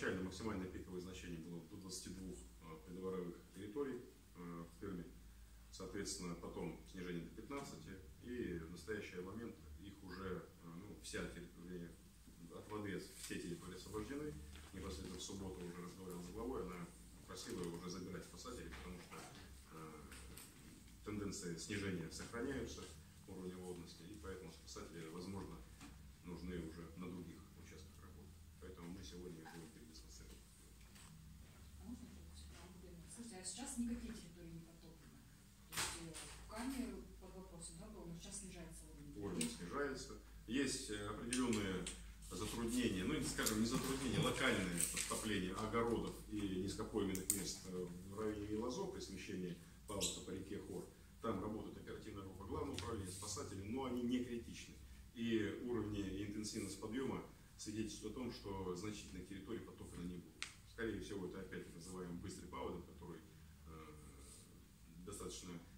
Изначально максимальное пиковое значение было до 22 придворовых территорий в Крыме. Соответственно, потом снижение до 15, и в настоящий момент их уже вся территория, от воды все территории освобождены. Непосредственно в субботу уже разговаривал с главой, она просила уже забирать спасателей, потому что тенденции снижения сохраняются уровня водности, и поэтому спасатели, возможно, нужны уже на других участках работы. Поэтому мы сегодня будем передислоцировать. Слушайте, а сейчас никакие территории не потоплены? То есть Каме под вопросом, да, было, но сейчас снижается уровень? Уровень снижается. Есть определенные затруднения, ну, скажем, не затруднения, локальные подтопления огородов и низкопойменных мест в районе Милозо при смещении паводка по реке Хор. Там работает оперативная группа Главного управления, спасатели, но они не критичны. И уровни и интенсивность подъема свидетельствуют о том, что значительных территорий потоплено не будет. Скорее всего, это опять называемый быстрый паводок, который достаточно